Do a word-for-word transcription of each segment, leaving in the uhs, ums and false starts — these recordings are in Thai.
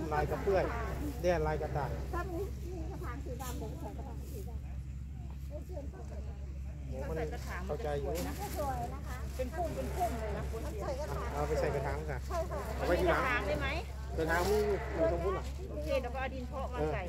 ลายกระเพื่อยแดนลายกระต่ายถ้ามีกระถางสีดำผมใส่กระถางสีดำโอ้มันเข้าใจอยู่นะสวยนะคะเป็นพุ่มเป็นพุ่มเลยนะมันใส่กระถางเอาไปใส่กระถางค่ะใช่ค่ะเอาไปที่หลังได้ไหมกระถางมีอยู่ตรงนู้นหรอโอเคแล้วก็เอาดินเพาะมาใส่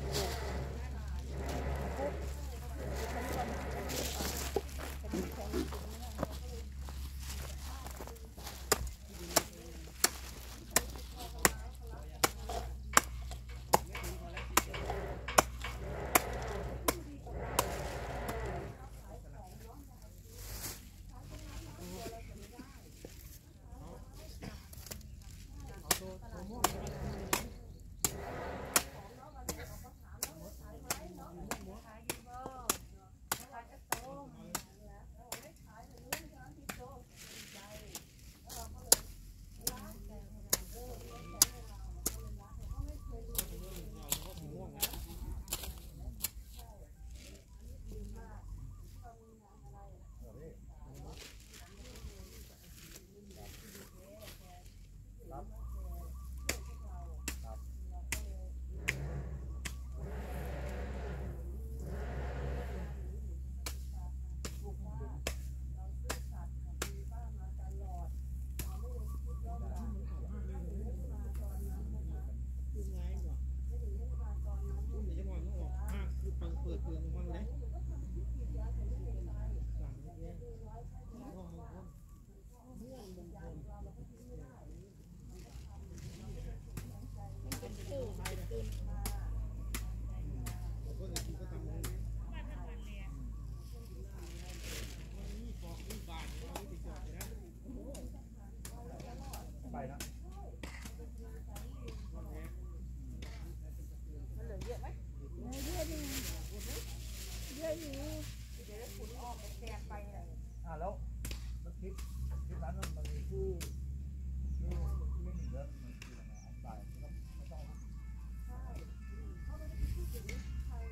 แล้วแล้วคลิปคลิปนั้นมันมีชื่อชื่อไม่มีแล้วมันคืออะไรอันตรายไม่ต้องไม่ต้องใช่เขาไม่ได้พูดถึงใคร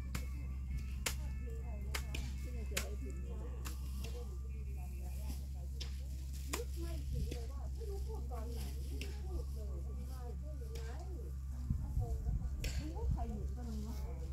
ที่ไม่เจอไอ้พิมพ์เนี่ยไม่ได้ดูที่ดีๆนะนึกไม่ถึงเลยว่าไม่รู้พูดตอนไหนไม่ได้พูดเลยทำไมพูดยังไงรู้ว่าใครอยู่กันเนาะ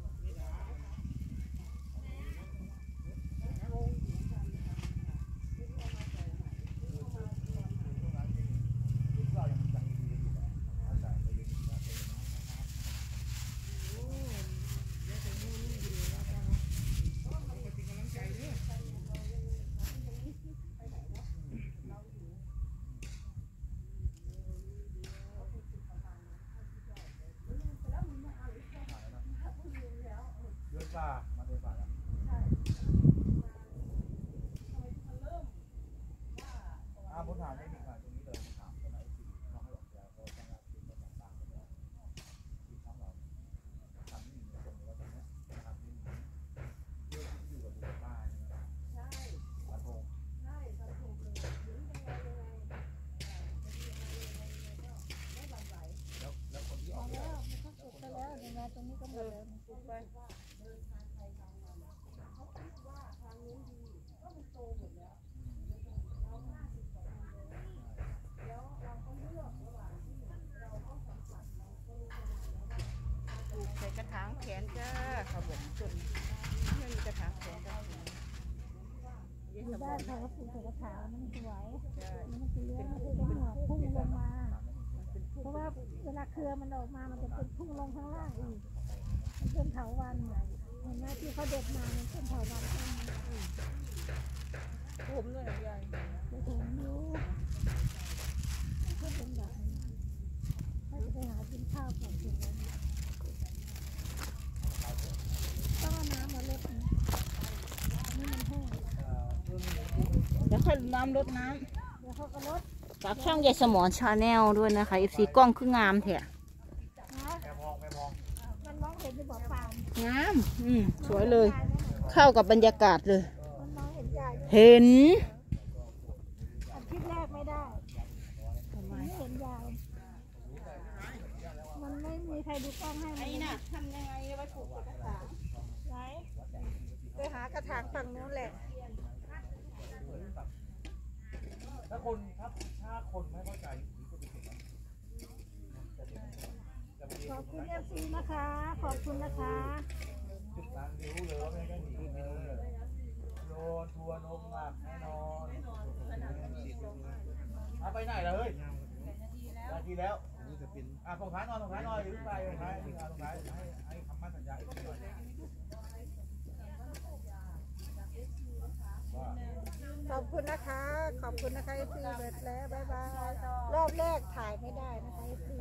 มาเดินป่าแล้วใช่อาผมถามได้ดีกว่าตรงนี้เลยผมถามคนไหนสิน้องให้บอกยาเขาจะรับกินมาต่างๆกันแล้วที่ท้องเราทำนี่ตรงนี้ว่าตรงนี้ทำนี่เยอะที่อยู่กับบุตรบ้านนะครับใช่กระทงใช่กระทงเลยหรือยังไงยังไงไม่หวั่นไหวแล้วแล้วคนที่ออกแล้วมันก็สุดไปแล้วยังไงตรงนี้ก็หมดแล้วสุดไปใส่กระถางแขนจ้าเขาบอกจนไม่มีกระถางแขนได้ได้ค่ะก็ปลูกกระถางมันสวยมันจะเลี้ยงมันจะหัวพุ่งลงมาเพราะว่าเวลาเครือมันออกมามันจะเป็นพุ่งลงข้างล่างอีกมันเป็นเถาวัลย์เห็นไหมที่เขาเด็ดมามันเป็นเถาวัลย์ผมด้วยนะยายผมรู้ก็เป็นแบบนี้ถ้าจะไปหากินข้าวของกินแล้วต้องเอาน้ำมาลดนี่มันแห้งเดี๋ยวค่อยน้ำลดน้ำเดี๋ยวเขาก็ลดฝากช่องยายสมรชาแนลด้วยนะคะอีซีกล้องคืองามแท้มันมองเห็นจะบอกฟางงามอืมสวยเลยเข้ากับบรรยากาศเลยมันมองเห็นใหญ่เห็นอาทิตย์แรกไม่ได้ไม่เห็นยาวมันไม่มีใครดูกล้องให้ไอ้น่ะทำยังไงไว้ปลูกกระถางไหนไปหากระถางฝั่งนู้นแหละถ้าคนถ้าถ้าคนไม่เข้าใจจะขอบคุณเอฟซีนะคะ ขอบคุณนะคะจุดนั้นรู้เลยว่าไม่ได้หนีเออโดนทัวร์นมหนักแน่นอนเอาไปไหนล่ะเฮ้ยนาทีแล้วนี่จะเป็นอ่ะส่งท้ายหน่อยส่งท้ายหน่อยหรือไปส่งท้ายส่งท้ายให้ให้คำมั่นสัญญาอีกหน่อยว่าขอบคุณนะคะ ขอบคุณนะคะเอฟซีเบิดแล้วบ๊ายบายรอบแรกถ่ายไม่ได้นะคะเอฟซี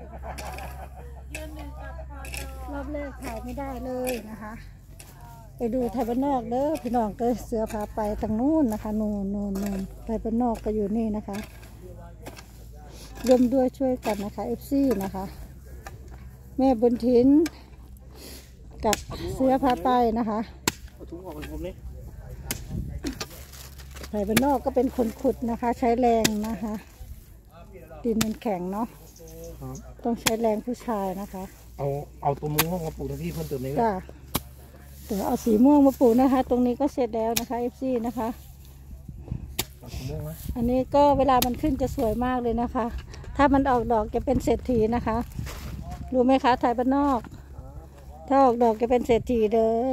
รอบแรกถ่ายไม่ได้เลยนะคะไปดูไทยบ้านนอกเด้อพี่น้องก็เสือพาไปทางนู้นนะคะนู่นนู่นนู่นไทยบ้านนอกก็อยู่นี่นะคะร่วมด้วยช่วยกันนะคะเอฟซีนะคะ แม่บุญถินกับเสือพาไปนะคะเอาถุงออกเป็นผมนี่ไทยบ้านนอกก็เป็นคนขุดนะคะ ใช้แรงนะคะดินมันแข็งเนาะต้องใช้แรงผู้ชายนะคะเอาเอาตัวมือห้องมาปลูกที่เพิ่มเติมนี้จ้ะเดี๋ยวเอาสีม่วงมาปลูกนะคะ ตรงนี้ก็เสร็จแล้วนะคะเอฟซีนะคะเอาสีม่วงไหมอันนี้ก็เวลามันขึ้นจะสวยมากเลยนะคะ ถ้ามันออกดอกจะเป็นเศรษฐีนะคะรู้ไหมคะไทยบ้านนอก ถ้าออกดอกจะเป็นเศรษฐีเด้อ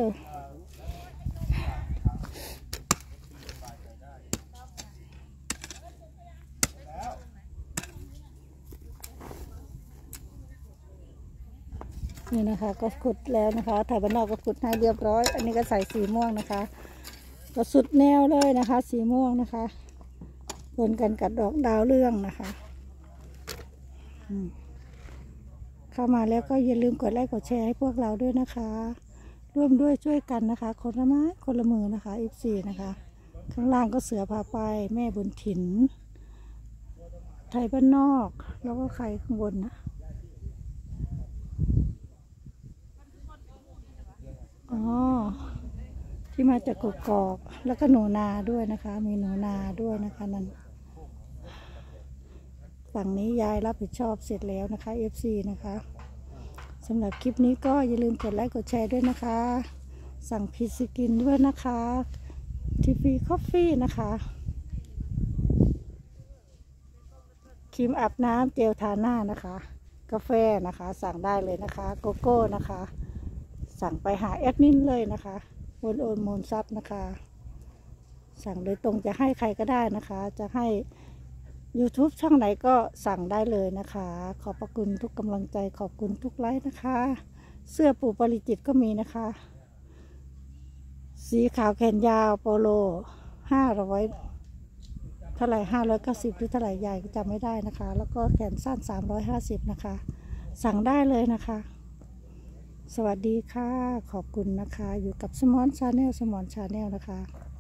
นี่นะคะก็ขุดแล้วนะคะไทยบ้านนอกก็ขุดให้เรียบร้อย อันนี้ก็ใส่สีม่วงนะคะก็สุดแนวเลยนะคะ สีม่วงนะคะปนกันกับดอกดาวเรื่องนะคะอืมเข้ามาแล้วก็อย่าลืมกดไลค์กดแชร์ให้พวกเราด้วยนะคะ ร่วมด้วยช่วยกันนะคะ คนละไม้คนละมือนะคะ เอฟ ซี นะคะข้างล่างก็เสือพาไปแม่บุญถิ่นไทยบ้านนอกแล้วก็ใครข้างบนนะอ๋อที่มาจากกกอกแล้วก็หนูนาด้วยนะคะ มีหนูนาด้วยนะคะนั่นฝั่งนี้ยายรับผิดชอบเสร็จแล้วนะคะ เอฟ ซี นะคะสำหรับคลิปนี้ก็อย่าลืมกดไลค์กดแชร์ด้วยนะคะ สั่งพิซซ่ากินด้วยนะคะทีฟีคอฟฟี่นะคะครีมอาบน้ำเจลทาหน้านะคะกาแฟนะคะสั่งได้เลยนะคะโกโก้นะคะสั่งไปหาแอดมินเลยนะคะโอนโอนโมนซับนะคะสั่งโดยตรงจะให้ใครก็ได้นะคะจะให้ YouTube ช่องไหนก็สั่งได้เลยนะคะขอบพระคุณทุกกำลังใจขอบคุณทุกไลค์นะคะเสื้อปู่ปริจิตก็มีนะคะสีขาวแขนยาวโปโลห้าร้อยเท่าไหร่ห้าร้อยเก้าสิบหรือเท่าไหร่ใหญ่ก็จำไม่ได้นะคะแล้วก็แขนสั้นสามร้อยห้าสิบนะคะสั่งได้เลยนะคะสวัสดีค่ะขอบคุณนะคะอยู่กับสมอนชาแนลสมอนชาแนลนะคะ